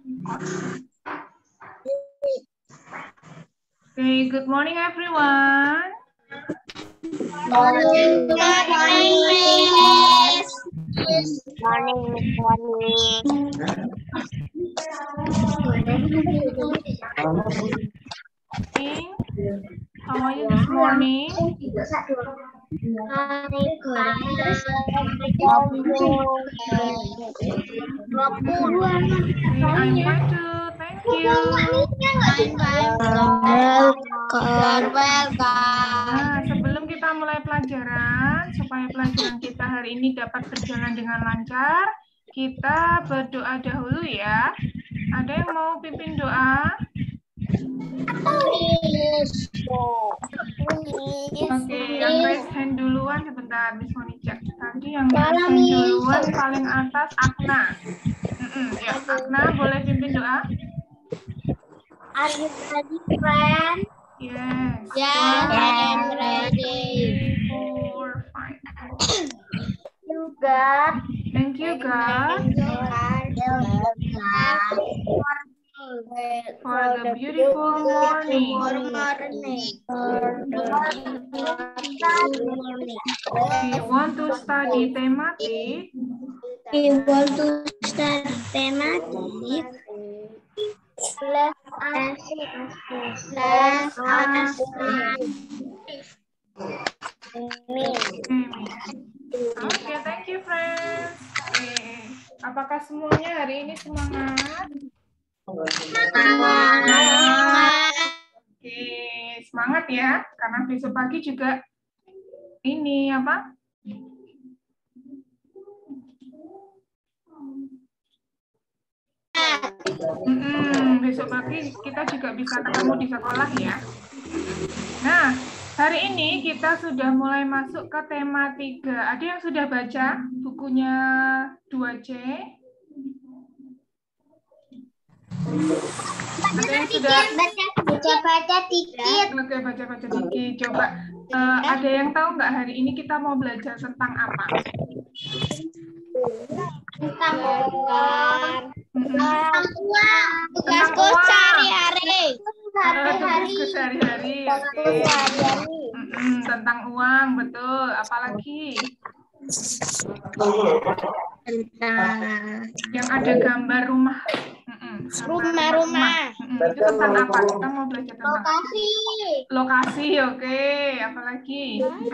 Okay, good morning everyone. Morning, Miss. Morning, How are you this morning? I'm fine too, thank you. Nah, sebelum kita mulai pelajaran, supaya pelajaran kita hari ini dapat berjalan dengan lancar, kita berdoa dahulu ya. Ada yang mau pimpin doa? Oke, yang raise hand duluan sebentar, Miss Monica. Tadi yang raise hand duluan paling atas Akna. Ya, Akna boleh pimpin doa? Are you ready, friend? Yes. Yes, I am ready. 4, 5. You God. Thank you, God, for the beautiful morning. We want to study thematic. Let us Oke, thank you, friends. Oke, apakah semuanya hari ini semangat? Oke, semangat ya, karena besok pagi juga ini apa? Besok pagi kita juga bisa ketemu di sekolah ya. Nah, hari ini kita sudah mulai masuk ke tema 3. Ada yang sudah baca bukunya 2C? Ada yang sudah baca dikit. Oke, baca-baca dikit. Coba ada yang tahu nggak hari ini kita mau belajar tentang apa? Tentang uang. Tugasku sehari-hari. Tugasku sehari-hari. Oke. Tentang uang, betul. Apalagi? Tentang Yang ada gambar rumah. rumah-rumah. Itu tentang apa? Kita mau belajar tentang Lokasi. lokasi, oke. Apalagi?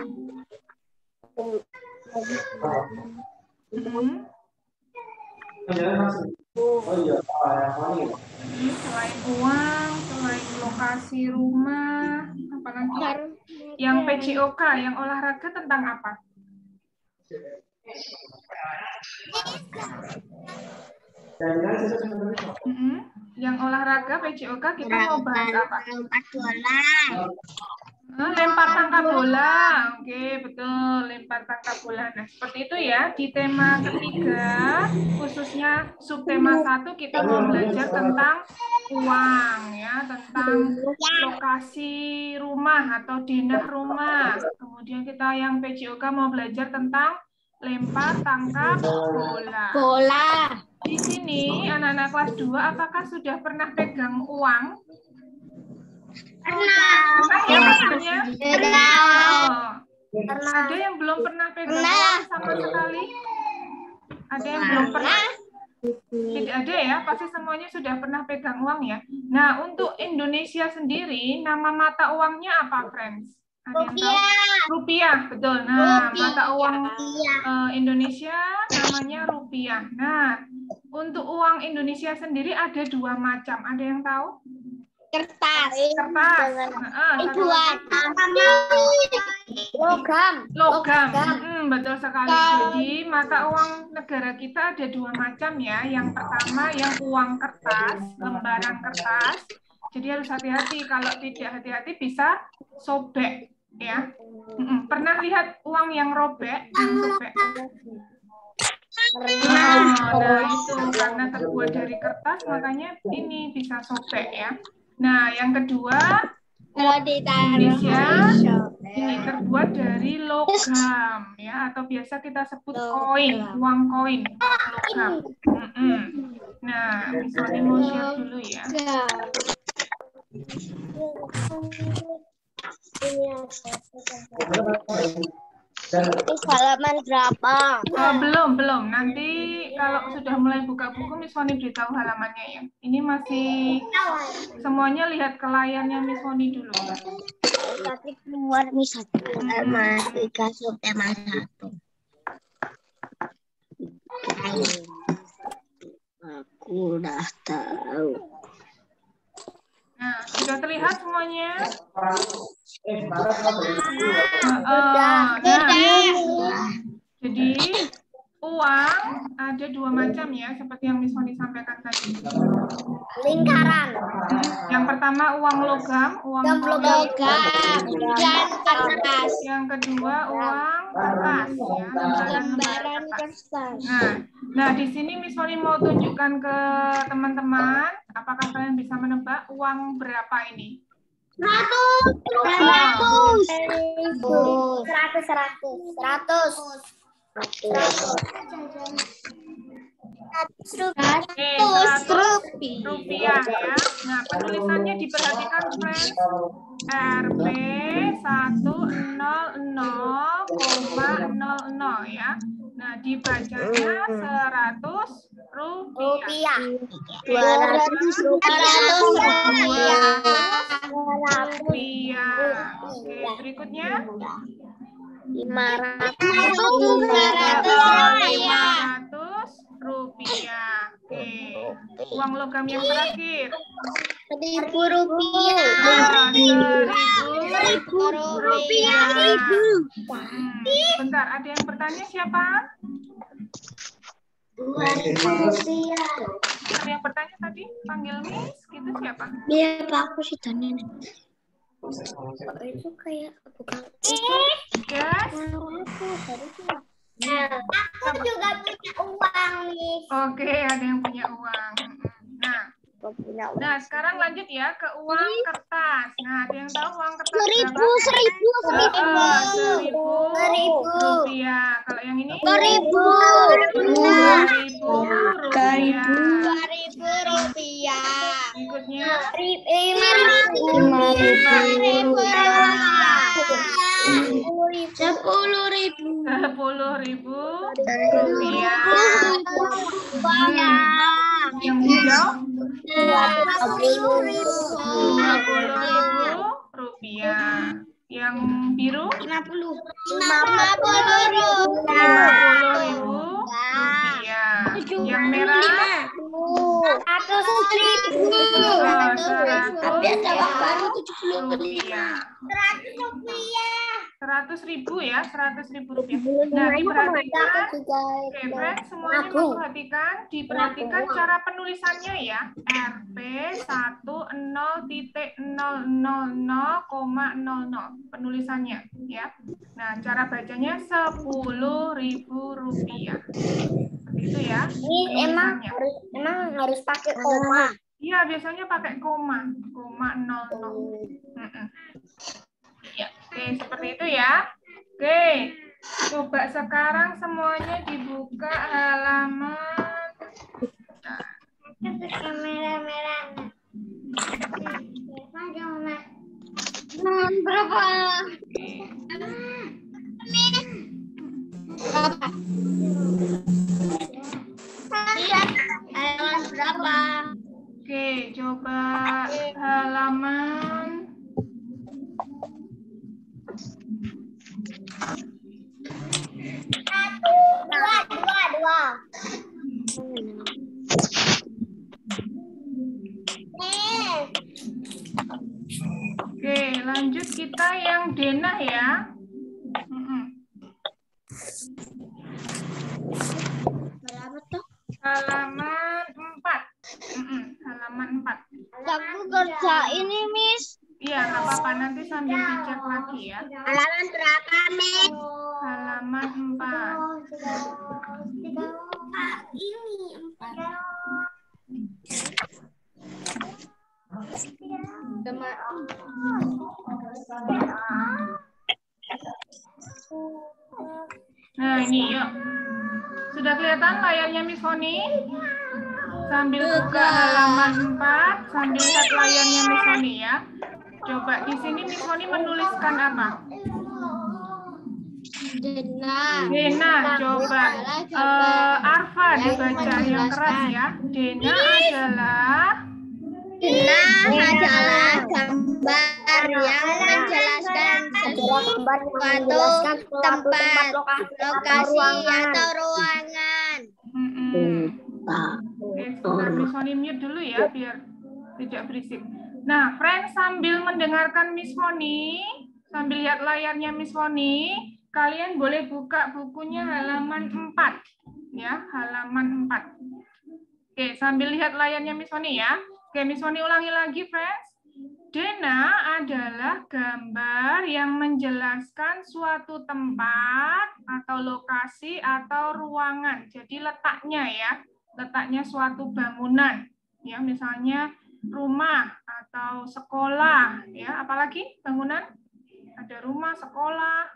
Selain uang, selain lokasi rumah, apalagi? Yang PCOK, yang olahraga tentang apa? Yang olahraga PCOK kita mau bahas apa? Lompat bola. Lempar tangkap bola. Oke, betul, lempar tangkap bola. Nah, seperti itu ya. Di tema ketiga, khususnya subtema 1 kita mau belajar tentang uang ya, tentang lokasi rumah atau denah rumah. Kemudian kita yang PCOK mau belajar tentang lempar tangkap bola. Di sini anak-anak kelas 2 apakah sudah pernah pegang uang? Pernah ya pastinya? Pernah. Ada yang belum pernah pegang uang sama sekali? Ada yang belum pernah? Tidak ada ya, pasti semuanya sudah pernah pegang uang ya. Nah, untuk Indonesia sendiri, nama mata uangnya apa, friends? Ada yang tahu? Rupiah, betul. Nah, mata uang Indonesia namanya rupiah. Nah, untuk uang Indonesia sendiri ada 2 macam. Ada yang tahu? Kertas. Logam. Betul sekali. Jadi mata uang negara kita ada 2 macam ya. Yang pertama yang uang kertas, lembaran kertas. Jadi harus hati-hati. Kalau tidak hati-hati bisa sobek ya. Pernah lihat uang yang robek, yang sobek? Nah itu karena terbuat dari kertas makanya ini bisa sobek ya. Nah yang kedua Indonesia ini terbuat dari logam ya, atau biasa kita sebut koin, uang koin logam. Nah, Miss Wani mau share dulu ya. Ini halaman berapa? Oh, belum. Nanti kalau sudah mulai buka buku, Miss Wani beritahu halamannya ya. Ini masih semuanya lihat ke layarnya Miss Wani dulu ya. Tapi keluar nih satu halaman 3 subtema 1. Aku udah tahu. Nah, sudah terlihat semuanya? Jadi uang ada dua macam ya, seperti yang Miss Wani sampaikan tadi. Lingkaran. Yang pertama uang logam, logam dan kertas. Yang kedua uang kertas ya, lembaran kertas. Nah di sini Miss Wani mau tunjukkan ke teman-teman, apakah kalian bisa menebak uang berapa ini? 100. Rupiah ya. Nah, penulisannya diperhatikan friends. Rp 100,00 ya. Nah, dibacanya 100 rupiah. 200 rupiah. Oke, berikutnya 500 rupiah. Oke. Uang logam yang terakhir. 1.000 rupiah. 1.000 rupiah. Bentar, ada yang bertanya siapa? 2.000 rupiah. Ada yang bertanya tadi? Panggil Miss, gitu siapa? Iya, Pak, aku sih tanya. Itu kayak bukan. Yes. Aku juga punya uang nih. Oke, ada yang punya uang. Nah, sekarang lanjut ya ke uang kertas. Nah, ada yang tahu uang kertas berapa? 1.000 rupiah. Kalau yang ini? 2.000 rupiah. 2.000 rupiah. Berikutnya 5.000 rupiah. Yang hijau 20.000 rupiah. Yang biru 50.000 rupiah. Yang merah 100.000 rupiah. 100.000 ya, 100.000 rupiah. Nah, diperhatikan, oke, friends, semuanya diperhatikan cara penulisannya ya. Rp 10.00,00 penulisannya ya. Nah, cara bacanya 10.000 rupiah. Begitu ya. Ini emang harus pakai koma. Iya, biasanya pakai koma 00. Ya, oke, seperti itu ya. Oke, coba sekarang semuanya dibuka halaman. Berapa? Halaman berapa? Oke, coba halaman. Dua. Oke, lanjut kita yang denah ya. Berapa tuh? Halaman 4. Halaman 4. Aku kerja ini, Miss. Iya, nggak apa-apa. Nanti sambil dicek lagi ya. Halaman berapa, Miss? Halaman 4. Ini 4. Nah, ini yuk. Sudah kelihatan layarnya Miss Honi? Sambil buka halaman 4, sambil lihat layarnya Miss Moni ya. Coba di sini Miss Moni menuliskan apa? Dena, coba Arfa dibaca yang keras ya. Dena adalah gambar yang menjelaskan suatu tempat, lokasi atau ruangan. Sebentar, Miss Moni mute dulu ya biar tidak berisik. Nah, friends, sambil mendengarkan Miss Moni, sambil lihat layarnya Miss Moni, kalian boleh buka bukunya halaman 4 ya, halaman 4. Oke, sambil lihat layarnya Miss Moni ya. Oke, Miss Moni ulangi lagi, friends. Dena adalah gambar yang menjelaskan suatu tempat atau lokasi atau ruangan. Jadi letaknya ya, letaknya suatu bangunan. Ya, misalnya rumah atau sekolah, ya, apalagi bangunan? Ada rumah, sekolah,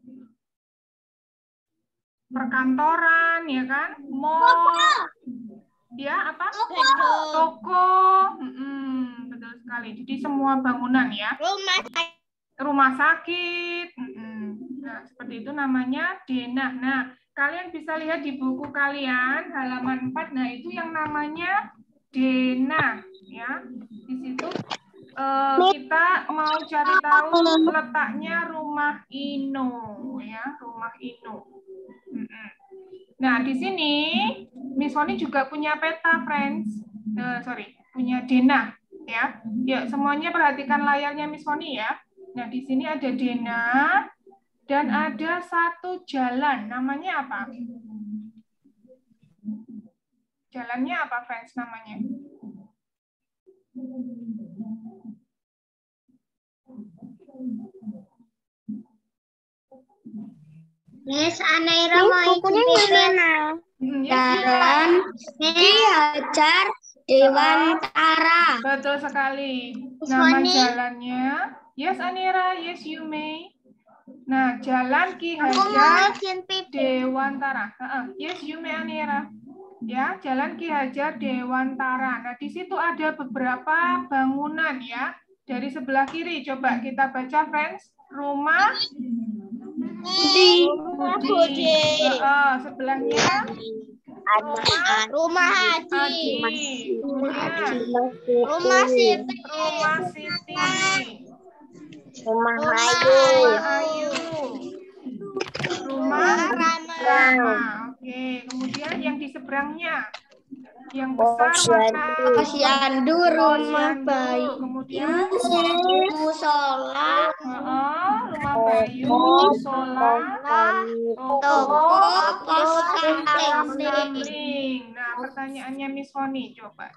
perkantoran, ya kan? Mall, ya apa? Toko. Betul sekali. Jadi semua bangunan ya. Rumah sakit. Nah, seperti itu namanya denah. Nah, kalian bisa lihat di buku kalian halaman 4. Nah, itu yang namanya denah ya. Di situ kita mau cari tahu letaknya rumah Ino ya, rumah Ino. Nah, di sini Miss Moni juga punya peta, friends. Punya denah ya. Yuk, semuanya perhatikan layarnya Miss Moni ya. Nah, di sini ada denah dan ada satu jalan. Namanya apa? Jalannya apa, friends, namanya? Miss Anaira mau gimana? Jalan Ki Hajar Dewantara. Betul sekali. Nama jalannya. Yes, Anira. Yes, you may. Nah, Jalan Ki Hajar Dewantara. Yes, you may, Anira. Ya, Jalan Ki Hajar Dewantara. Nah, di situ ada beberapa bangunan ya. Dari sebelah kiri, coba kita baca, friends. Rumah Budi. Sebelahnya Rumah Haji. Kemudian Rumah Siti. Rumah Siti. Rumah Ayu. Rumah Rama. Oke, kemudian yang di seberangnya. Yang besar Posyandu, rumah Bayu. Kemudian musola, rumah Bayu, musola, toko, pos kamling. Nah, pertanyaannya Miss Moni, coba.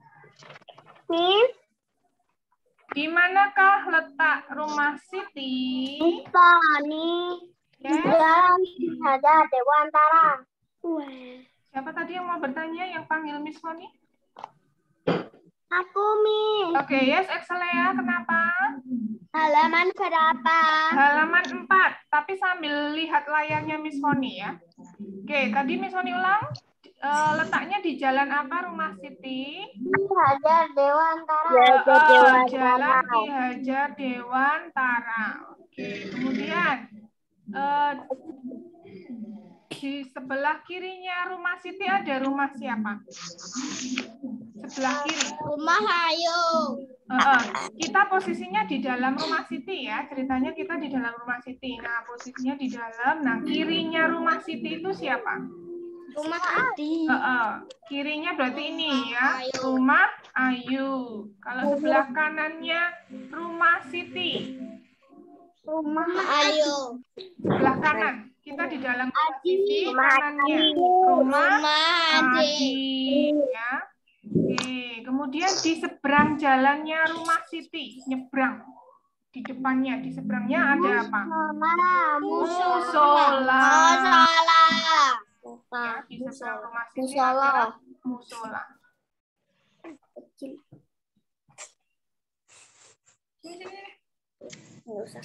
Di manakah letak rumah Siti? Jalan Hajar Dewantara. Siapa tadi yang mau bertanya, yang panggil Miss Moni? Aku, Miss. Oke, yes, Excelea, kenapa? Halaman berapa? Halaman 4, tapi sambil lihat layarnya Miss Moni ya. Oke, tadi Miss Moni ulang. Letaknya di jalan apa rumah Siti? Hajar Dewantara. Jalan Ki Hajar Dewantara. Oke, kemudian di sebelah kirinya rumah Siti ada rumah siapa? Sebelah kiri. Rumah Ayu. Kita posisinya di dalam rumah Siti ya. Ceritanya kita di dalam rumah Siti. Nah, posisinya di dalam. Nah, kirinya rumah Siti itu siapa? Rumah Adi. Kirinya berarti ini ya. Rumah Ayu. Kalau sebelah kanannya rumah Siti. Rumah Ayu. Sebelah kanan. Kita di dalam rumah Siti, kanannya rumah Adi. Ya. Oke, kemudian di seberang jalannya rumah Siti, nyebrang. Di depannya, di seberangnya ada apa? Musola. Ya, di seberang rumah Siti ada musola. Nggak usah.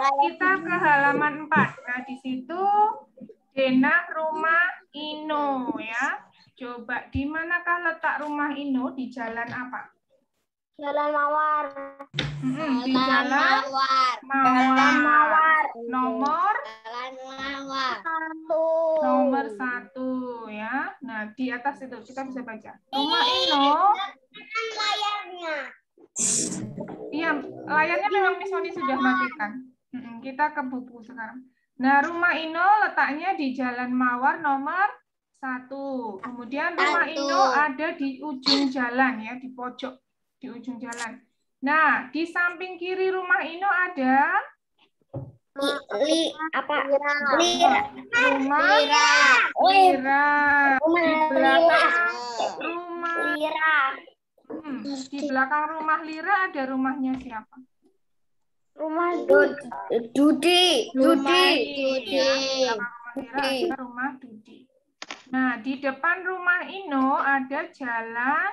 kita ke halaman 4. Nah, di situ denah rumah Ino ya. Coba di manakah letak rumah Ino? Di jalan apa? Jalan Mawar. Di jalan Mawar. Mawar. Nomor Jalan Mawar. nomor 1 ya. Nah, di atas itu kita bisa baca. Rumah Ino. Layarnya. Iya, layarnya memang Miss Sony sudah matikan. Kita ke buku sekarang. Nah, rumah Ino letaknya di Jalan Mawar nomor 1. Kemudian rumah Ino ada di ujung jalan ya, di pojok, di ujung jalan. Nah, di samping kiri rumah Ino ada rumah Lira. Di belakang rumah di belakang rumah Lira ada rumahnya siapa? Rumah Dudi. Dudi. Ya, di belakang rumah Lira ada rumah Dudi. Nah, di depan rumah Ino ada jalan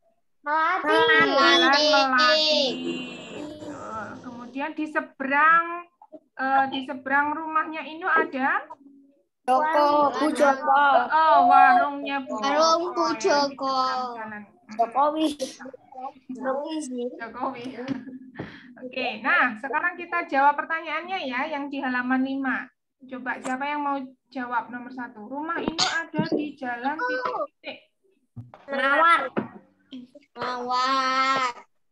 Melati. Betul. Kemudian di seberang rumahnya Ino ada Bu Joko. warungnya Bu Warung Bu Joko. Jokowi. Oke, nah sekarang kita jawab pertanyaannya ya, yang di halaman 5. Coba siapa yang mau jawab nomor 1? Rumah Ino ada di jalan titik-titik. Mawar.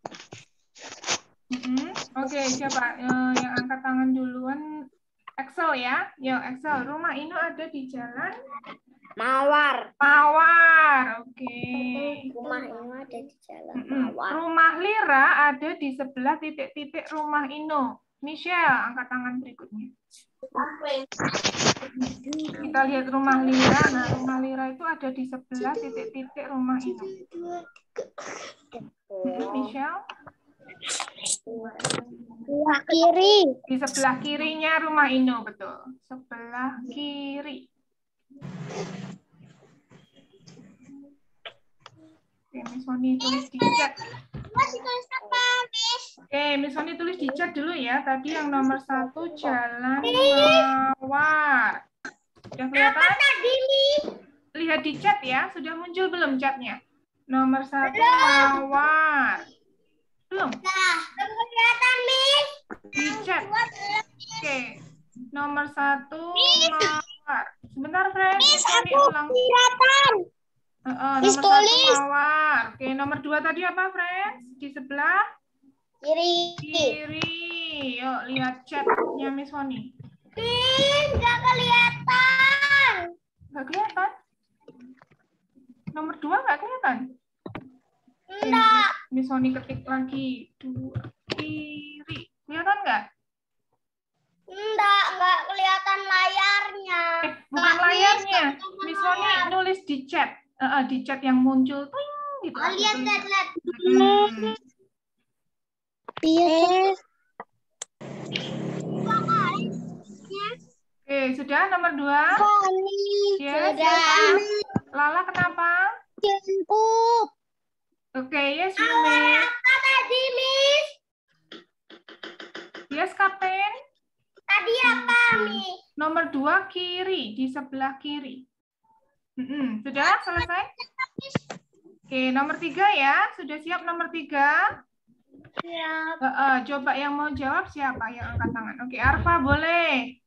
Oke, siapa yang angkat tangan duluan? Excel ya. Yo, Excel. Rumah Ino ada di jalan Mawar. Oke. Rumah Ino ada di jalan Mawar. Rumah Lira ada di sebelah titik-titik rumah Ino. Michelle, angkat tangan berikutnya. Kita lihat rumah Lira. Nah, rumah Lira itu ada di sebelah titik-titik rumah Ino. Michelle? Sebelah kiri. Di sebelah kirinya rumah Ino, betul. Sebelah kiri. Oke, Miss Sony tulis di chat. Oke, Miss Sony tulis di chat dulu ya. Tadi yang nomor 1 Jalan Mawar. Sudah kelihatan? Lihat di chat ya. Sudah muncul belum chatnya? Nomor 1 Mawar. Belum? Kelihatan, Miss. Di chat. Oke. Nomor 1 Mawar. Sebentar, Fred. Miss, Sony aku ulang. kelihatan. Nomor 1 Mawar. Oke, nomor 2 tadi apa, Fred? Di sebelah kiri. Yuk, lihat chatnya Miss Sony. Nggak kelihatan. Nggak kelihatan? Nomor 2 nggak kelihatan? Enggak. Miss Sony ketik lagi. 2 kiri. Kelihatan nggak? Enggak kelihatan layarnya. Bukan layarnya. Miss Sony nulis di chat. Di chat yang muncul. Ting, gitu. Lihat. Oke, sudah nomor 2. Yes. Lala kenapa? Jemput. Oke, yes, Miss. Apa tadi, Miss? Yes, Kapten. Tadi apa, Miss? Nomor 2 kiri, di sebelah kiri. Sudah selesai? Oke, nomor 3 ya. Sudah siap nomor 3? Siap. Coba yang mau jawab siapa yang angkat tangan? Oke, Arfa boleh.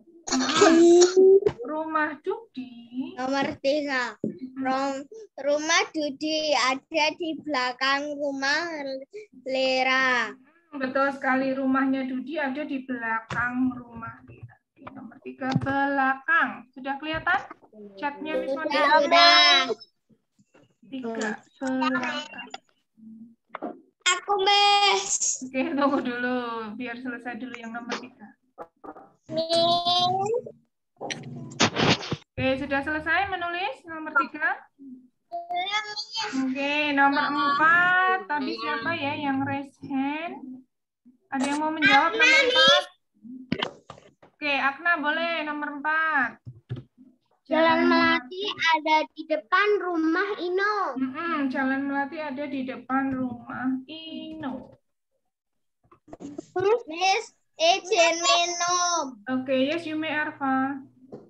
Rumah Dudi. Nomor 3. Rumah Dudi ada di belakang rumah Lera. Betul sekali, rumahnya Dudi ada di belakang rumah Lera. Oke, nomor 3 belakang. Sudah kelihatan? Chatnya Miss Sony. Sudah. 3 belakang. Aku, Miss. Oke, tunggu dulu. Biar selesai dulu yang nomor 3. Oke, sudah selesai menulis nomor 3? Oke, nomor 4. Tadi siapa ya yang raise hand? Ada yang mau menjawab nomor 4? Oke, Akna boleh nomor 4. Jalan Melati ada di depan rumah Ino. Jalan Melati ada di depan rumah Ino. Miss, Izin minum. Oke, yes, you may, Arfa.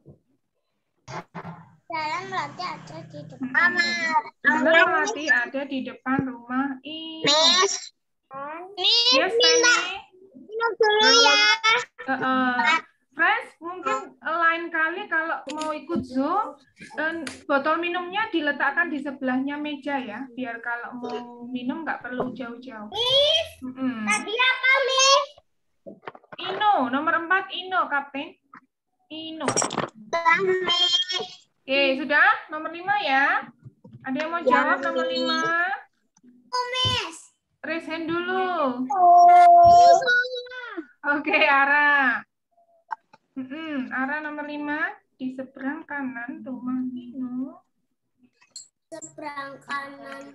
Jalan melati ada di depan. Jalan melati ada di depan rumah ini. Miss. Yes, Penny. Minum dulu ya. Friends, mungkin lain kali kalau mau ikut Zoom, botol minumnya diletakkan di sebelahnya meja ya, biar kalau mau minum nggak perlu jauh-jauh. Miss. Tadi apa, Miss? Ino, nomor 4 Ino, Kapten. Ino. Miss. Oke, sudah? Nomor 5 ya. Ada yang mau jawab nomor 5? Miss. Raise hand dulu. Oh. Oke, Ara. Ara nomor 5 di seberang kanan rumah Ino. Seberang kanan.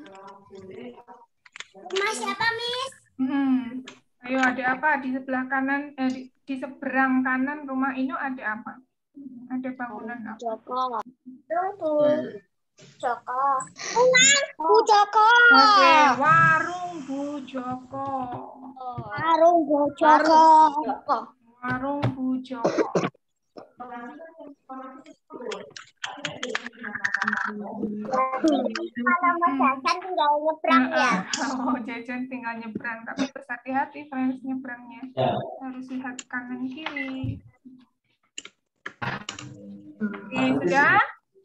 Rumah siapa, Miss? Ayo, ada apa di sebelah kanan? Di seberang kanan rumah Ino ada apa? Ada bangunan apa? Joko. Joko. Bu Joko. Oke, warung Bu Joko. Warung Bu Joko. Warung Bu Joko. Kalau mau jajan tinggal nyebrang ya. Oh, jajan tinggal nyebrang, tapi berhati-hati friends nyebrangnya. Harus lihat kanan kiri. Oke, sudah?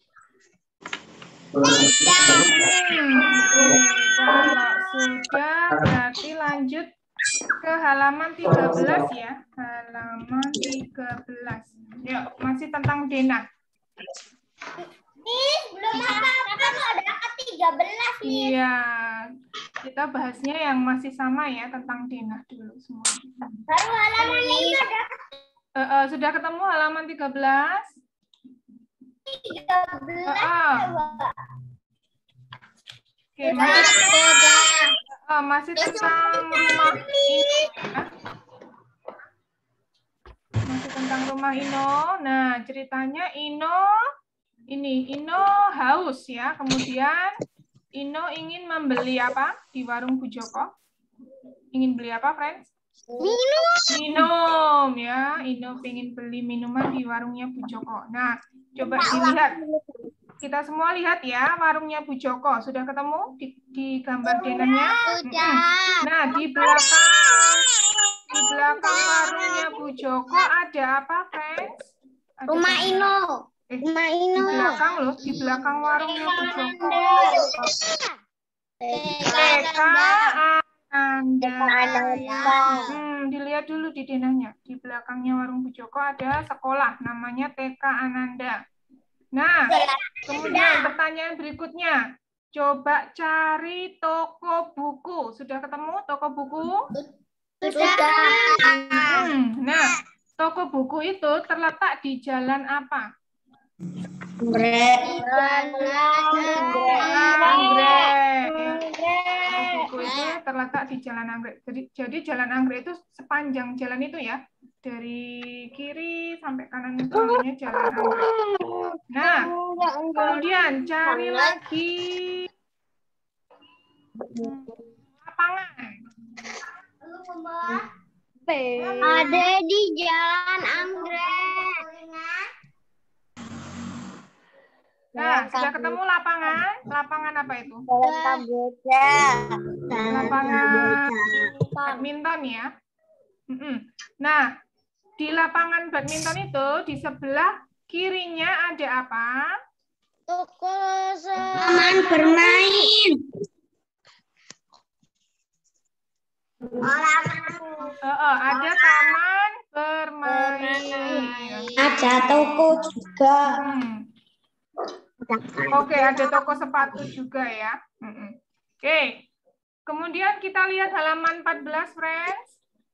Kalau sudah, berarti lanjut ke halaman 13 ya. Halaman 13. Yuk, masih tentang denah. Belum apa-apa, ada ke-13 nih. Iya, kita bahasnya yang masih sama ya, tentang denah dulu semua. Baru halaman ini ada sudah ketemu halaman 13? 13. Oke, masih tentang rumah Ino ya. Masih tentang rumah Ino. Nah, ceritanya Ino haus ya. Kemudian Ino ingin membeli apa di warung Bu Joko? Ingin beli apa, friends? Minum ya. Ino ingin beli minuman di warungnya Bu Joko. Nah, coba dilihat. Kita semua lihat ya warungnya Bu Joko. Sudah ketemu di gambar denahnya? Nah, di belakang warungnya Bu Joko ada apa, friends? Rumah Ino. Rumah Ino. Di belakang loh, di belakang warungnya Bu Joko. TK Ananda. Dilihat dulu di denahnya. Di belakangnya warung Bu Joko ada sekolah namanya TK Ananda. Nah, kemudian pertanyaan berikutnya. Coba cari toko buku. Sudah ketemu toko buku? Sudah. Nah, toko buku itu terletak di jalan apa? Anggrek. Toko buku itu terletak di Jalan Anggrek. Jadi Jalan Anggrek itu sepanjang jalan itu ya. Dari kiri sampai kanan itu namanya Jalan Anggrek. Nah, kemudian cari lagi lapangan. Ada di Jalan Anggrek. Nah, sudah ketemu lapangan? Lapangan apa itu? Lapangan badminton ya. Nah, di lapangan badminton itu di sebelah kirinya ada apa? Toko taman bermain. Ada taman bermain. Ada toko juga. Oke, ada toko sepatu juga ya. Oke. Kemudian kita lihat halaman 14, friends.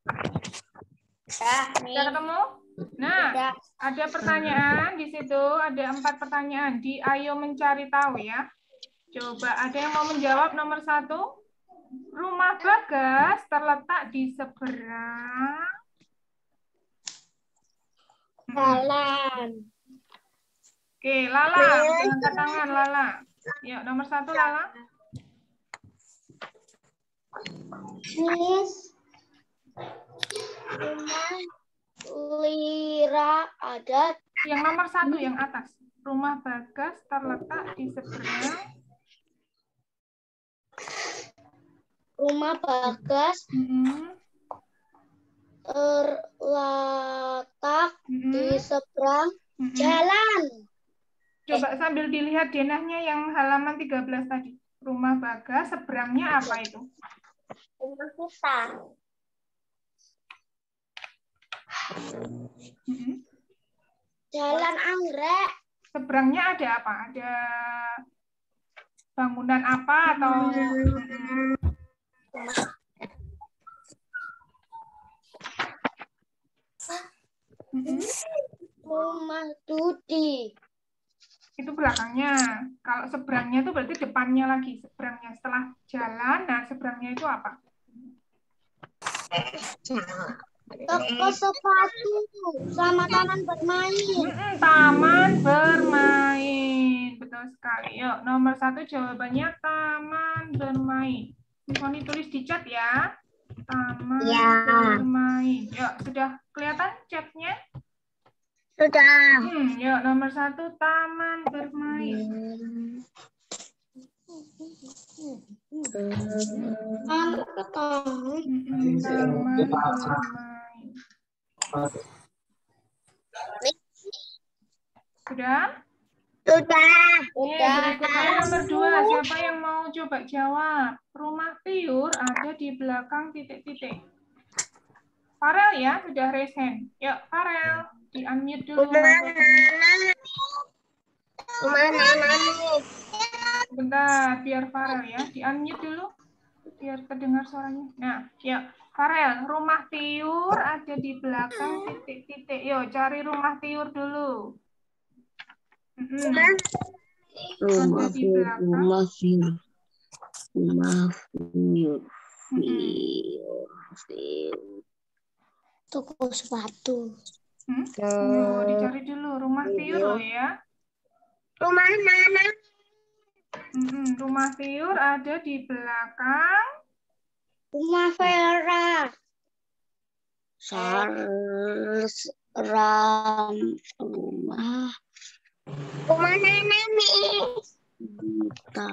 Sudah ketemu? Nah, ada pertanyaan di situ, ada 4 pertanyaan. Di Ayo Mencari Tahu ya. Coba ada yang mau menjawab nomor 1? Rumah Bagas terletak di seberang jalan. Oke, Lala, angkat tangan Lala. Yuk, nomor 1 Lala. Miss. Rumah Lira ada. Yang nomor 1 yang atas. Rumah Bagas terletak di seberang. Rumah Bagas Mm-mm. terletak di Mm-mm. seberang Mm-mm. jalan. Coba sambil dilihat denahnya yang halaman 13 tadi. Rumah Bagas seberangnya apa itu? Rumah kita. Mm-mm. Jalan anggrek. Seberangnya ada apa? Ada bangunan apa atau Rumah Dudi. itu belakangnya. Kalau seberangnya itu berarti depannya lagi. Seberangnya setelah jalan, nah seberangnya itu apa? Toko sepatu sama taman bermain. Taman bermain. Betul sekali. Yuk, nomor 1 jawabannya taman bermain. Ini tulis di chat ya. Taman bermain. Yuk, sudah kelihatan chatnya? Sudah. Yuk, nomor 1 taman bermain. Taman bermain. Sudah? Sudah. Berikutnya nomor 2. Siapa yang mau coba jawab? Rumah Tiur ada di belakang titik-titik. Farel ya, sudah raise hand. Yuk, Farel, di-unmute dulu. Bentar, biar Farel ya, di-unmute dulu. Biar terdengar suaranya. Nah, yuk. Farel, rumah Tiur ada di belakang titik-titik. Yuk, cari rumah Tiur dulu. Rumah view. Toko sepatu. Yuk, dicari dulu rumah Tiur loh ya. Rumah mana? Rumah Tiur ada di belakang. Rumah Vera. Rumah. Rumah Nana, Miss. Kita.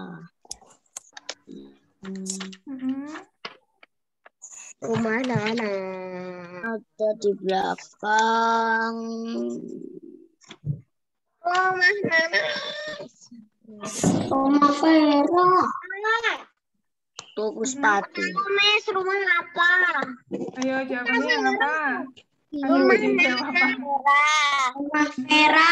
Rumah Nana. Ada di belakang. Rumah Nana. Rumah Vera. Toko sepatu. Miss, rumah apa? Ayo jawabannya yang apa? Rumah jawab apa? Rumah Vera.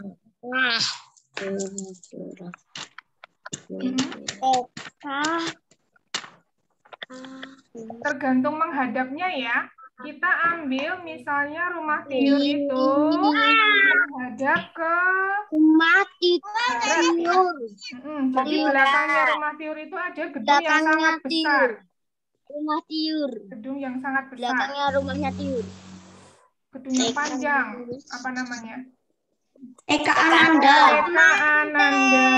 Tergantung menghadapnya ya. Kita ambil misalnya rumah Tiur itu menghadap ke Rumah Tiur. Jadi belakangnya rumah Tiur itu ada gedung yang sangat besar. Rumah Tiur. Gedung yang sangat besar. Belakangnya rumahnya Tiur. Gedung yang panjang. Apa namanya? Eka Ananda. Eka Ananda.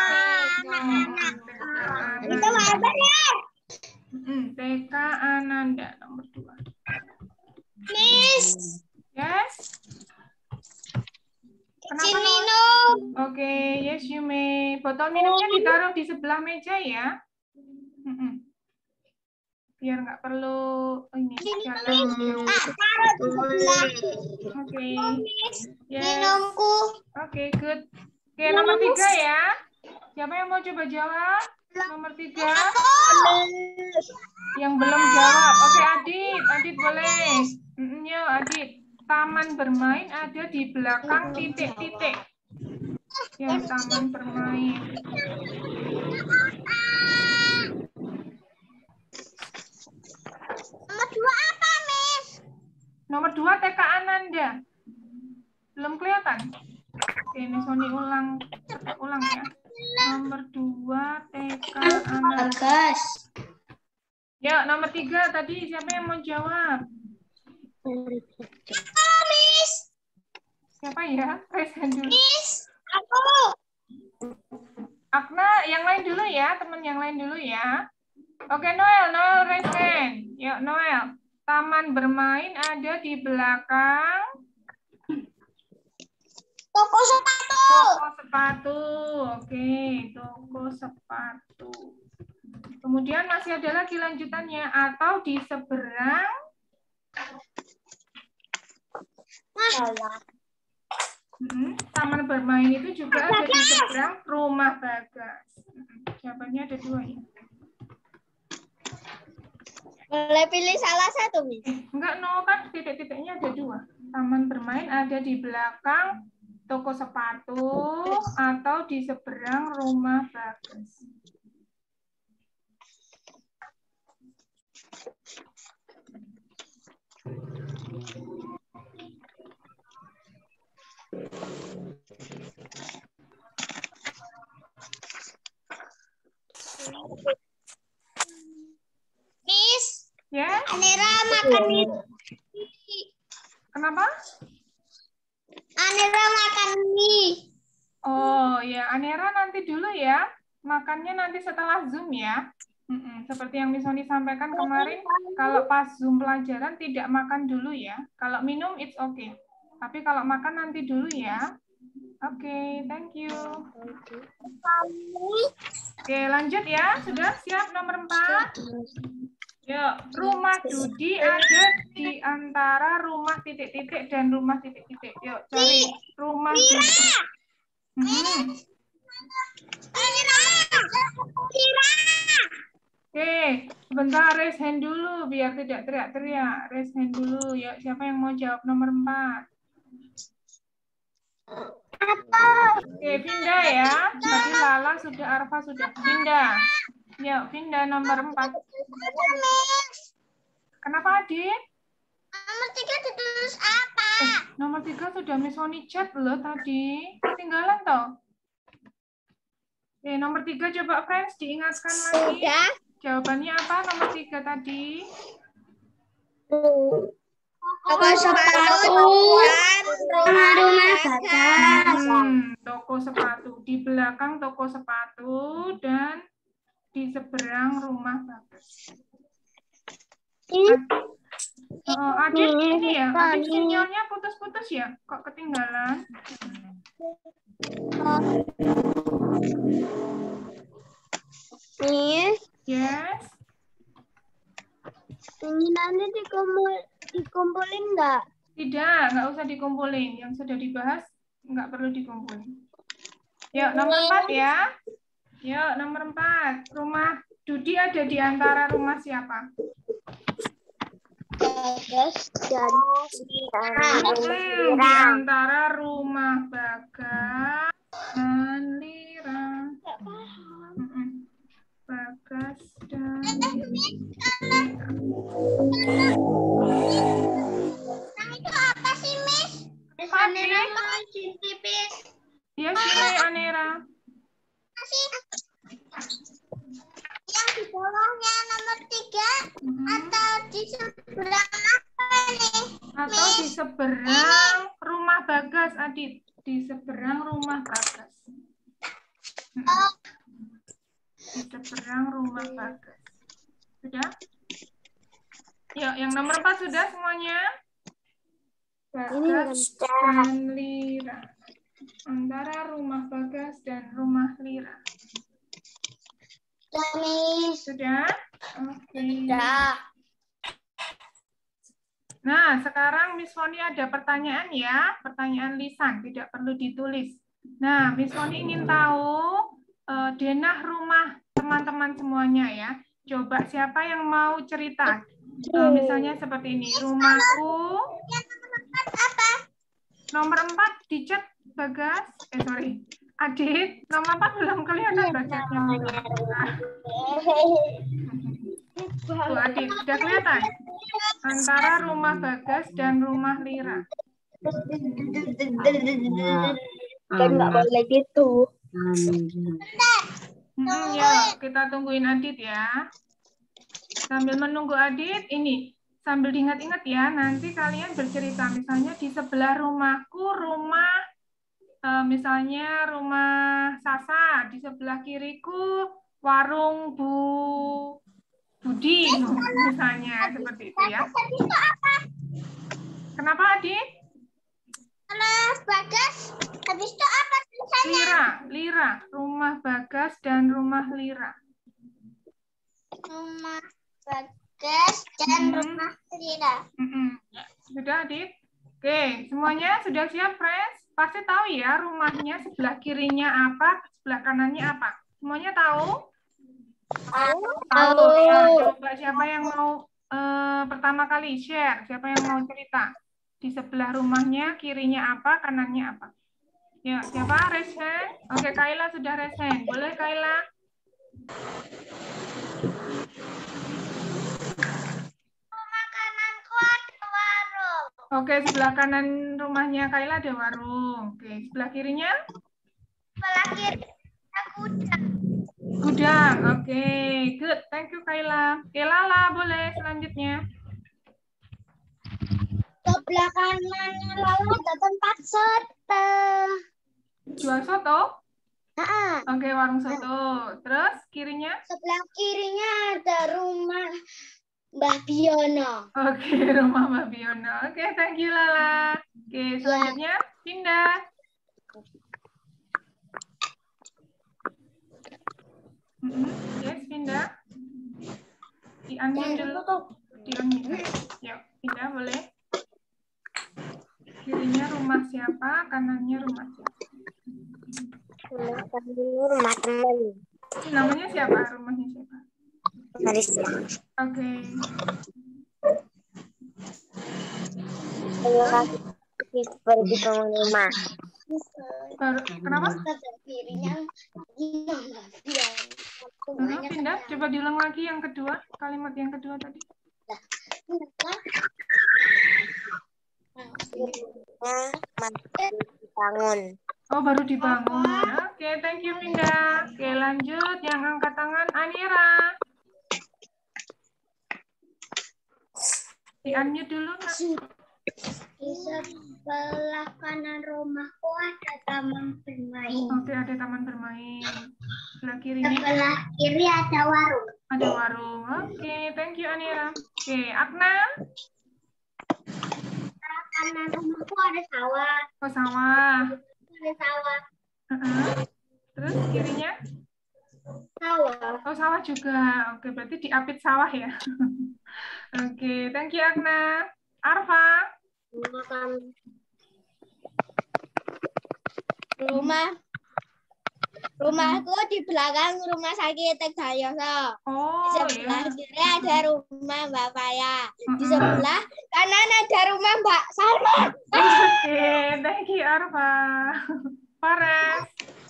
Itu apa ya? TK Ananda nomor 2. Miss. Yes. Kenapa minum? Oke, yes you may. Botol minumnya ditaruh di sebelah meja ya. Biar nggak perlu ini jalan jauh. Oke. Yes. Minumku. Oke, good. Oke, nomor 3 ya. Siapa yang mau coba jawab? Nomor 3. Yang belum jawab. Oke, Adit boleh. Yuk, Adit. Taman bermain ada di belakang titik-titik. Ya, taman bermain. Nomor 2 apa, Miss? Nomor 2 TK Ananda. Belum kelihatan? Oke, ini Sony ulang ya. Nomor 2 TK Ananda. Bagas. Ya, nomor 3 tadi siapa yang mau jawab? Miss. Siapa ya? Raise hand dulu. Miss. Aku. Akna, yang lain dulu ya, teman yang lain dulu ya. Oke, Noel raise hand. Yuk, Noel. Taman bermain ada di belakang Toko sepatu. toko sepatu. Oke, toko sepatu. Kemudian masih ada lagi lanjutannya, atau di seberang taman bermain itu juga ada di seberang rumah Bagas. Jawabannya ada 2 ya. Boleh pilih salah satu, Miss. Enggak, no, kan titik-titiknya ada 2. Taman bermain ada di belakang toko sepatu atau di seberang rumah Bagas. Miss, Ya, Anera makan mie. kenapa? Anera makan mie. Oh ya, Anera nanti dulu ya. Makannya nanti setelah Zoom ya. Seperti yang Miss Sony sampaikan kemarin, kalau pas Zoom pelajaran tidak makan dulu ya. Kalau minum it's okay. Tapi kalau makan nanti dulu ya. Oke, thank you. Oke, lanjut ya. Sudah siap nomor 4? Yuk, rumah Dudi ada di antara rumah titik-titik dan rumah titik-titik. Yuk, cari rumah Dudi. Oke, sebentar raise hand dulu biar tidak teriak-teriak. Raise hand dulu. Yuk, siapa yang mau jawab nomor 4? Oke, Vinda ya. Tadi Lala sudah, Arfa sudah. Vinda. Yuk, Vinda nomor 4. Kenapa, Adik? Nomor 3 ditulis apa? Nomor 3 sudah Miss Sony chat loh tadi. Ketinggalan toh? Oke, nomor 3 coba friends diingatkan lagi. Sudah. Jawabannya apa nomor 3 tadi? Toko sepatu dan rumah Bagas. Toko sepatu. Di belakang toko sepatu dan di seberang rumah Bagas. Adik ini ya, adik sinyalnya putus-putus ya? Kok ketinggalan? Miss, Yes. ini nanti dikumpulin nggak? Tidak, nggak usah dikumpulin. Yang sudah dibahas nggak perlu dikumpulin. Yuk, nomor 4 ya. Yuk, nomor 4. Rumah Dudi ada di antara rumah siapa? Bagas dan Di antara rumah Bagas dan Lira. Bagas dan Lira. Nah, itu apa sih, Miss? Anera Tipis. Ya, sini Anera. Masih. Yang di bawahnya nomor 3 atau di seberang apa nih? Atau di seberang rumah Bagas, Adit. Di seberang rumah Bagas. Di seberang rumah Bagas. Sudah? Yuk, yang nomor 4 sudah semuanya? Bagas dan Lira. Antara rumah Bagas dan rumah Lira. Sudah? Oke. Nah, sekarang Miss Foni ada pertanyaan ya. Pertanyaan lisan, tidak perlu ditulis. Nah, Miss Foni ingin tahu denah rumah teman-teman semuanya ya. Coba siapa yang mau cerita? Misalnya seperti ini, rumahku. Nomor 4 dicat Bagas. Sorry. Adit, nomor 4 belum kelihatan bacanya. Tuh, Adit, sudah kelihatan? Antara rumah Bagas dan rumah Lira. Kan nggak boleh gitu. Ya, kita tungguin Adit ya. Sambil menunggu Adit, ini sambil diingat-ingat ya, nanti kalian bercerita. Misalnya di sebelah rumahku, misalnya rumah Sasa, di sebelah kiriku warung Bu Budi, misalnya seperti itu ya. Habis itu apa? Kenapa, Adit? Mas Bagas. Habis itu apa tulisannya? Lira. Rumah Bagas dan rumah Lira. Rumah Bagas dan rumah Lira. Sudah, Adit? Oke, semuanya sudah siap, Friends? Pasti tahu ya rumahnya sebelah kirinya apa, sebelah kanannya apa. Semuanya tahu? Tahu. Ya, coba siapa yang mau pertama kali share? Siapa yang mau cerita? Di sebelah rumahnya, kirinya apa, kanannya apa? Ya, siapa? Raise hand. Oke, Kaila sudah raise hand. Boleh, Kaila? Rumah kananku ada warung. Oke, sebelah kanan rumahnya Kaila ada warung. Oke, sebelah kirinya? Sebelah kiri ada gudang. Gudang. Oke, good. Thank you, Kaila. Oke, Lala, boleh selanjutnya. Sebelah kanannya lalu ada tempat soto. Jual soto? Nah, Oke, warung soto. Terus kirinya? sebelah kirinya ada rumah Mbah Biono. Oke, rumah Mbak Biono. Oke, thank you, Lala. Oke, selanjutnya pindah. Yes, pindah. Di-unmute dulu. Di-unmute. Yuk, pindah boleh. Kirinya rumah siapa, kanannya rumah siapa? Rumah teman. Namanya siapa? Rumahnya siapa? Marisa. Oke. Baru dibangun rumah. Kenapa? Kirinya Pindah. Coba diulang lagi yang kedua. Kalimat yang kedua tadi. Dibangun. Oh, baru dibangun. Oke, thank you, Pindah. Oke, lanjut. Yang angkat tangan, Anira. Di-unmute dulu, Kak. Di sebelah kanan rumahku ada taman bermain. Oke, ada taman bermain. Sebelah kirinya Sebelah kiri ada warung. ada warung. Oke, thank you, Anira. Oke, Akna. Sebelah kanan rumahku ada sawah. Oh, sawah. Ada sawah. Terus kirinya? Sawah. Oh, sawah juga. Oke, berarti diapit sawah ya. Oke, thank you, Akna. Arfa. Rumahku di belakang rumah sakit Tegdayoso. Oh, Di sebelah kiri ada rumah Mbak Faya. Di Mm-mm. sebelah kanan ada rumah Mbak Salma. Oke, thank you, Arfa. Faras.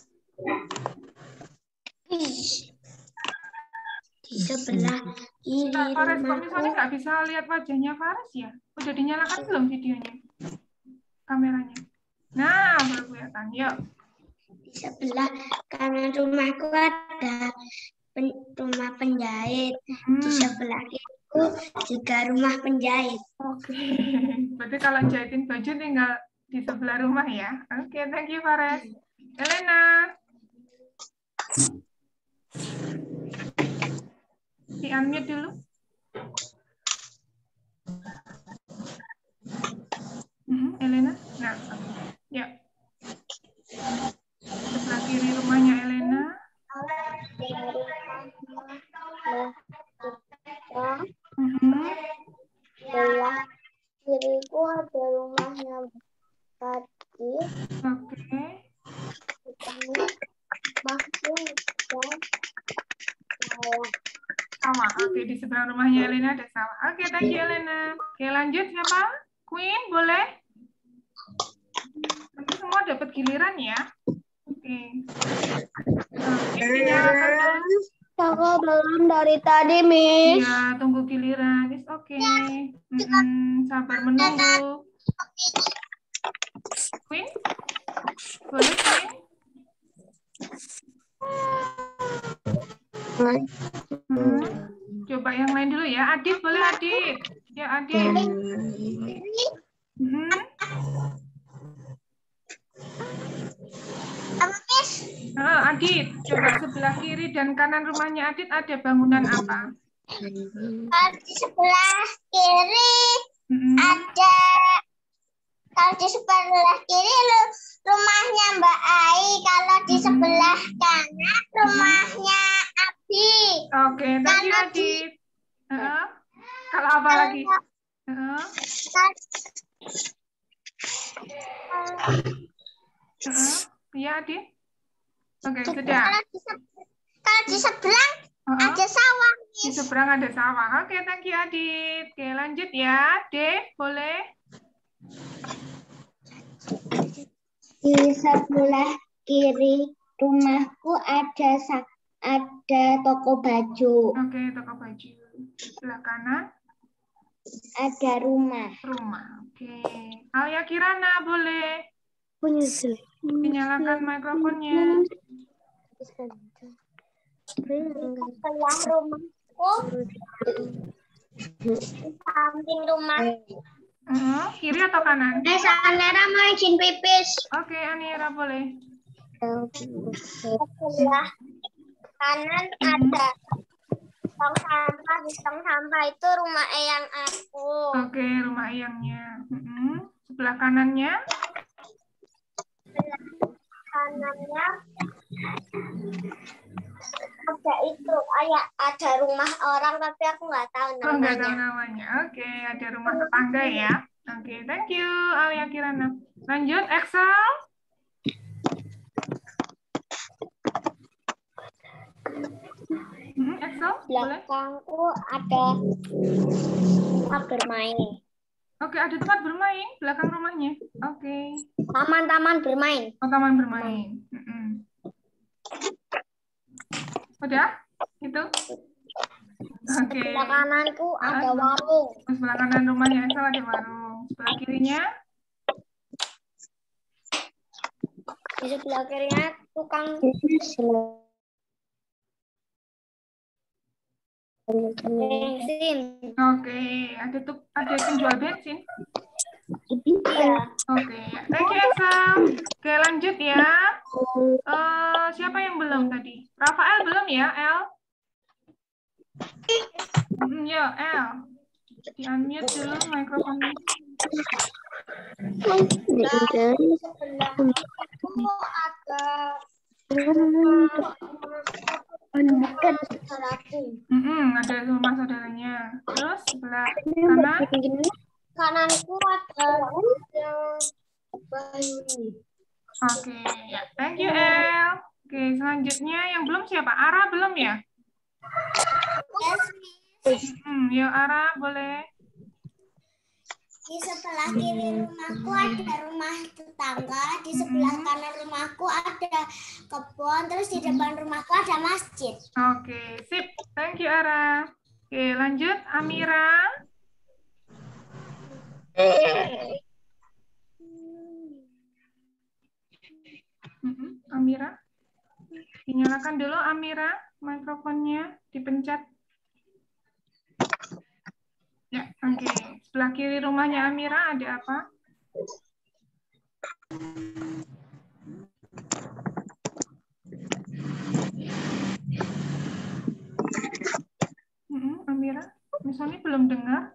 Di sebelah kiri Faras, kok misalnya rumahku. nggak bisa lihat wajahnya Faras ya? Udah dinyalakan belum videonya? Kameranya. Nah, baru kelihatan. Yuk. Di sebelah kanan rumahku ada rumah penjahit. Di sebelah kiriku juga rumah penjahit. Oke. Berarti kalau jahitin baju tinggal di sebelah rumah ya. Oke, thank you, Faras. Elena. Di-unmute dulu. Elena. Nah, yuk. Sebelah kiri rumahnya Elena. Sebelah kiriku ada rumahnya Tadi. Oke. Sawah. Oke, di sebelah rumahnya Elena ada sawah. Oke, thank you, Elena. Oke, lanjut siapa? Queen, boleh? Nanti semua dapat giliran ya. Oke. Oke, dinyalakan dulu. Aku belum dari tadi, Miss. Ya, tunggu giliran. It's okay. Sabar menunggu. Queen? Boleh, Queen? Coba yang lain dulu ya. Adit, boleh Adit? Ya, Adit. Adit, coba sebelah kiri dan kanan rumahnya Adit ada bangunan apa? Kalau di sebelah kiri Mm-mm. ada, kalau di sebelah kiri rumahnya Mbak Ai, kalau di sebelah kanan rumahnya Abi. Oke, thank you Kalau di Adit. Kalau apa lagi? Iya Adit. Oke, sudah. Kalau di seberang ada sawah. Di seberang ada sawah. Oke, thank you Adit. Oke, lanjut ya. D, boleh? Di sebelah kiri rumahku ada toko baju. Oke, toko baju. Sebelah kanan Ada rumah. rumah. Oke. Alia Kirana, boleh? Dinyalakan mikrofonnya. Sebelah rumahku, samping rumah. Kiri atau kanan? Sanera mau izin pipis. Oke, Anira boleh. Sebelah kanan ada tong sampah. Di tong sampah itu rumah eyang aku. Oke, rumah eyangnya. Sebelah kanannya? Kanannya ada itu, ada rumah orang tapi aku nggak tahu Oh, nggak tahu namanya. namanya. Oke, ada rumah tetangga ya. Oke, thank you, Alia Kirana. Lanjut, Excel. Excel, boleh? Belakangku ada tempat bermain. Oke, ada tempat bermain belakang rumahnya. Oke. Taman-taman bermain. Oh, taman bermain. Udah? Itu? Oke. Sebelah kananku ada warung. Sebelah kanan rumahnya Excel ada warung. Sebelah kirinya? Di sebelah kirinya tukang bensin. Oke, ada penjual bensin. Iya. Oke, thank you Excel. Oke, lanjut ya. Siapa yang belum tadi? Rafael belum ya, El? Ya, El. Di-unmute dulu mikrofonnya. Sebelahku ada ada rumah saudaranya. Terus sebelah kanan? Kananku ada Bayu. Oke, ya. Thank you, El. Oke, selanjutnya yang belum siapa? Ara belum ya? Yuk, Ara, boleh. Di sebelah kiri rumahku ada rumah tetangga, di sebelah kanan rumahku ada kebun, terus di depan rumahku ada masjid. Oke, sip. Thank you, Ara. Oke, lanjut. Amira. Amira. Dinyalakan dulu, Amira. Mikrofonnya dipencet. Ya, oke. Sebelah kiri rumahnya Amira ada apa? Amira, misalnya belum dengar.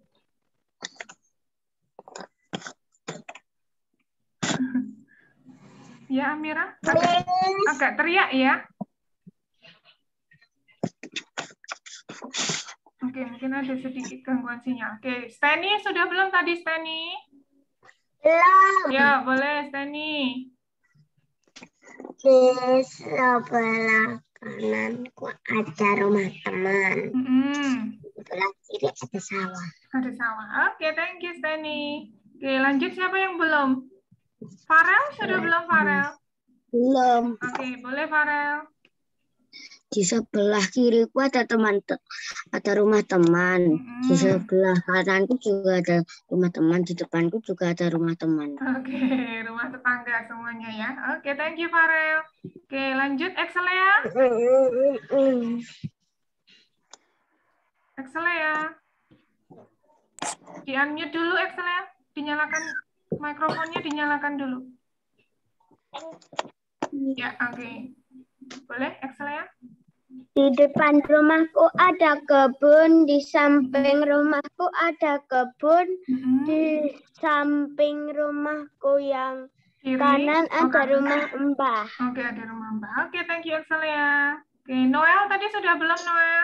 Ya, Amira, agak teriak ya. Oke, mungkin ada sedikit gangguan sinyal. Oke, Steny sudah belum tadi, Steny? Belum. Ya, boleh, Steny. Di sebelah kananku ada rumah teman. Sebelah kiri ada sawah. Ada sawah. Oke, thank you, Steny. Oke, lanjut siapa yang belum? Farel sudah belum, Farel? Belum. Oke, boleh, Farel. Di sebelah kiriku ada rumah teman. Di sebelah kananku juga ada rumah teman. Di depanku juga ada rumah teman. Oke, rumah tetangga semuanya ya. Oke, thank you Farel. Oke, lanjut Excelea. Excelea. Di-unmute dulu Excelea. Dinyalakan mikrofonnya, dinyalakan dulu. Ya, oke. Boleh Excelea? Di depan rumahku ada kebun, di samping rumahku ada kebun, di samping rumahku yang Kiri. kanan ada rumah Mbah. Oke, ada rumah Mbah. Oke, thank you Excelia. Oke, Noel tadi sudah belum Noel?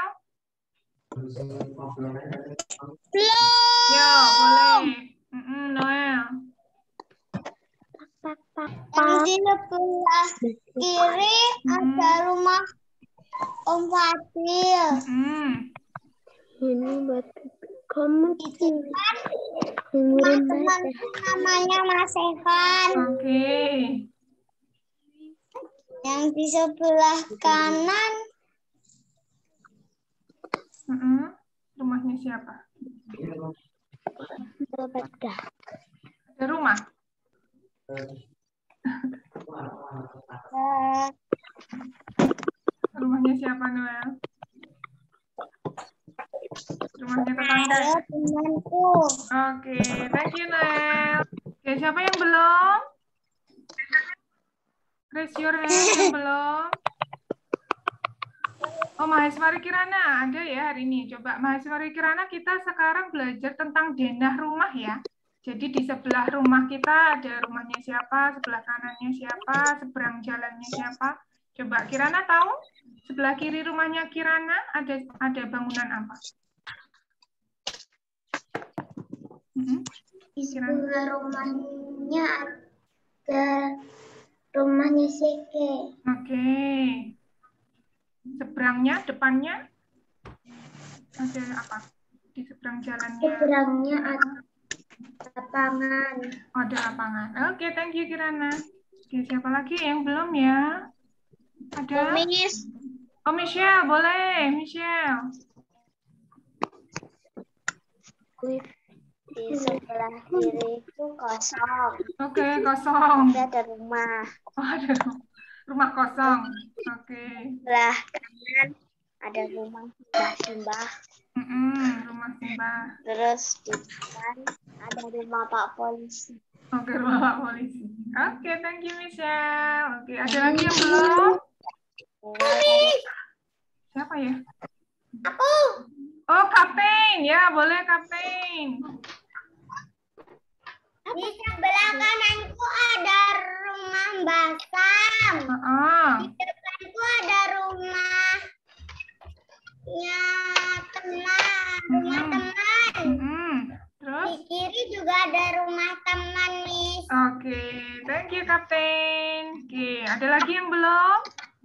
Belum. Ya, boleh. Noel. Yang di sebelah kiri ada rumah Om Fadil. Ini buat kamu. Teman-temanku namanya Mas Evan. Oke. Yang di sebelah kanan rumahnya siapa? Ada. Ada rumah? Rumahnya siapa Noel? Rumahnya tetangga. ada temanku. Oke, thank you Noel. Oke, siapa yang belum? Raise your hand yang belum. Oh, Maheswari Kirana ada ya hari ini. Coba Maheswari Kirana, kita sekarang belajar tentang denah rumah ya. Jadi di sebelah rumah kita ada rumahnya siapa, sebelah kanannya siapa, seberang jalannya siapa. Coba Kirana tahu? Sebelah kiri rumahnya Kirana ada bangunan apa? Di sebelah rumahnya ada rumahnya Seke. Oke. Seberangnya, depannya ada apa? Di seberang jalannya. Seberangnya ada lapangan. Oh, ada lapangan. Oke, thank you Kirana. Oke, siapa lagi yang belum ya? Ada? Oh, Michelle, boleh. Michelle. Di sebelah kiri itu kosong. Oke, kosong. Ada rumah. Oh, ada rumah kosong. Oke. Sebelah kanan ada rumah Simbah. Rumah Simbah. Terus di depan ada rumah Pak Polisi. Oke, rumah Pak Polisi. Oke, thank you Michelle. Oke, ada lagi yang belum? Siapa ya? Aku. Oh, Kapten. Ya, boleh Kapten. Di sebelah kananku ada rumah Mbak Sam. Di depanku ada rumahnya teman, rumah teman. Terus? Di kiri juga ada rumah teman, Miss. Oke, thank you Kapten. Oke, ada lagi yang belum?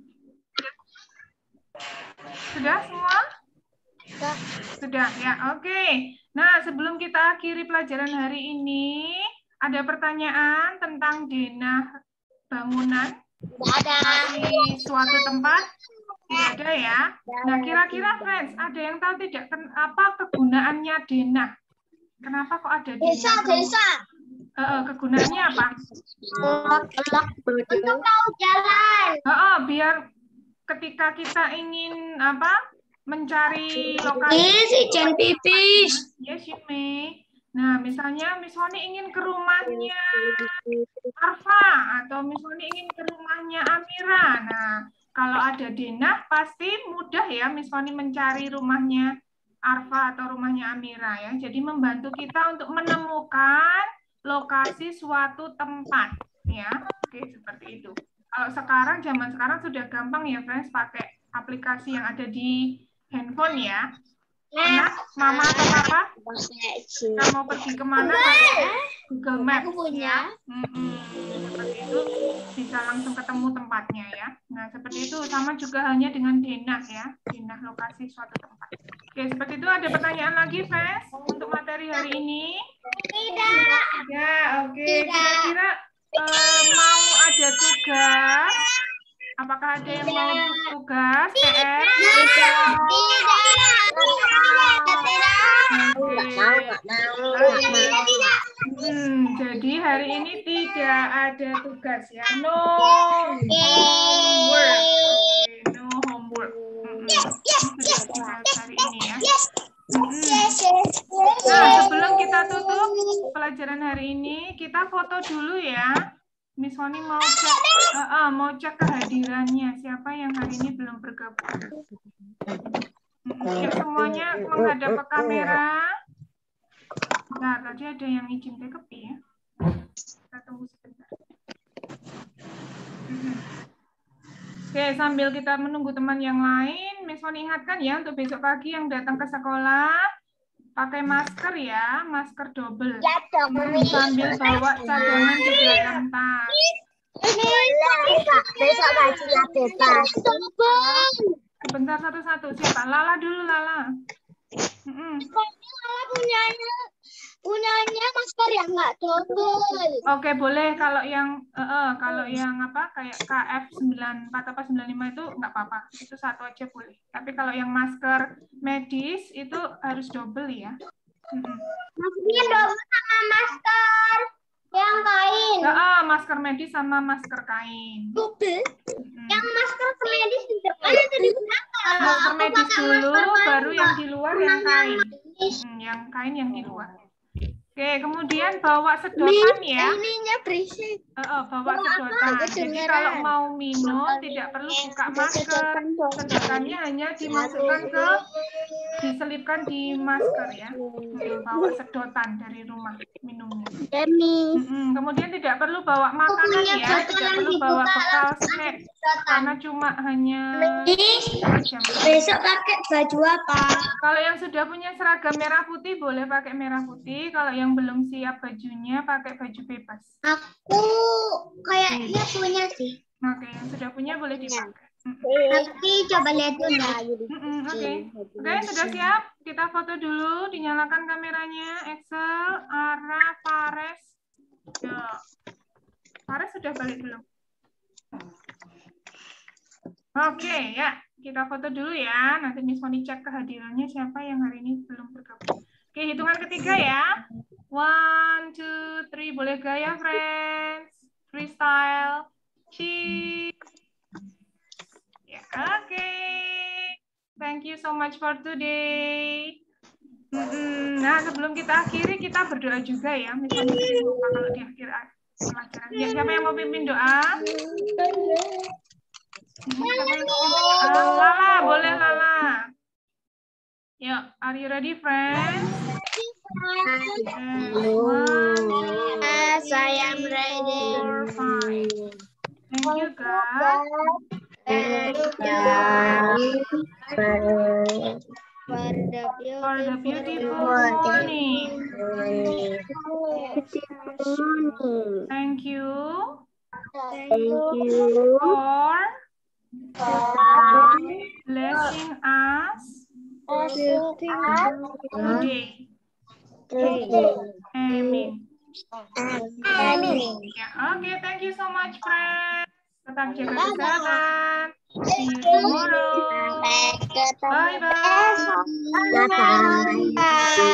Sudah semua? Sudah ya, oke. Nah, sebelum kita akhiri pelajaran hari ini, ada pertanyaan tentang denah bangunan di suatu tempat? Tidak ada ya. Nah, kira-kira friends, ada yang tahu tidak apa kegunaannya denah? Kenapa kok ada denah? Desa. Kegunaannya apa? Untuk tahu jalan. Biar ketika kita ingin apa? Mencari lokasi. Jangan pipis. Yes, you may. Nah, misalnya Miss Honi ingin ke rumahnya Arfa atau Miss Honi ingin ke rumahnya Amira. Nah, kalau ada denah pasti mudah ya Miss Honi mencari rumahnya Arfa atau rumahnya Amira ya. Jadi membantu kita untuk menemukan lokasi suatu tempat ya. Oke, seperti itu. Kalau sekarang zaman sekarang sudah gampang ya friends pakai aplikasi yang ada di handphone ya. Nah, mama atau papa kita mau pergi kemana pakai Google Maps ya. Seperti itu bisa langsung ketemu tempatnya ya. Nah, seperti itu sama juga halnya dengan denah ya, denah lokasi suatu tempat. Oke, seperti itu. Ada pertanyaan lagi, Fes, untuk materi hari ini? Tidak. Ya, oke. Kira-kira mau ada tugas? Apakah ada yang mau tugas PR? Jadi hari ini tidak ada tugas ya. No homework. Okay, no homework. Hari ini ya. Nah, sebelum kita tutup pelajaran hari ini, kita foto dulu ya. Miss Foni mau cek kehadirannya siapa yang hari ini belum bergabung. Ya, semuanya menghadap ke kamera. Nah, tadi ada yang izin take up ya. Kita tunggu sebentar. Oke, sambil kita menunggu teman yang lain, Miss Foni ingatkan ya untuk besok pagi yang datang ke sekolah pakai masker ya, masker double. Ya dong, Sambil bawa cadangan di dalam tas. Besok bajunya bebas. Sebentar satu-satu. Siapa? Lala dulu, Lala. Punyanya masker yang nggak double. Oke, boleh kalau yang apa kayak KF94 apa 95 itu nggak apa-apa. Itu satu aja boleh. Tapi kalau yang masker medis itu harus double ya. Maksudnya double sama masker yang kain. Masker medis sama masker kain. Double. Yang masker medis di depan atau di belakang? Masker medis dulu, baru yang di luar yang kain. Yang kain yang di luar. Oke, kemudian bawa sedotan ya. Ininya berisik. Bawa sedotan. Jadi kalau mau minum tidak perlu buka masker. Sedotannya hanya diselipkan di masker ya. Bawa sedotan dari rumah minumnya. Kemudian tidak perlu bawa makanan ya. Tidak perlu bawa bekal snack. Karena cuma hanya jam. Besok pakai baju apa? Kalau yang sudah punya seragam merah putih boleh pakai merah putih. Kalau yang belum siap bajunya pakai baju bebas. Aku kayaknya punya sih. Oke, yang sudah punya boleh dipakai. Tapi coba lihat dulu. Oke, sudah siap? Kita foto dulu, dinyalakan kameranya. Excel, Ara, Fares. Fares sudah balik belum? Oke, ya. Kita foto dulu ya. Nanti Miss Foni cek kehadirannya siapa yang hari ini belum bergabung. Oke, hitungan ketiga ya. 1, 2, 3. Boleh gaya, friends. Freestyle. Cheese. Ya, oke. Thank you so much for today. Nah, sebelum kita akhiri, kita berdoa juga ya. Misalnya lupa kalau di akhir pelajaran. Ya, siapa yang mau pimpin doa? Lala, boleh Lala. Yuk, are you ready, friends? Saya ready. 4, 5. Thank you, God. For the beautiful morning. Thank you. For blessing us today. Amen. Ya, oke, thank you so much, friends. Tetap jaga kesehatan. See you tomorrow. Bye-bye. Bye.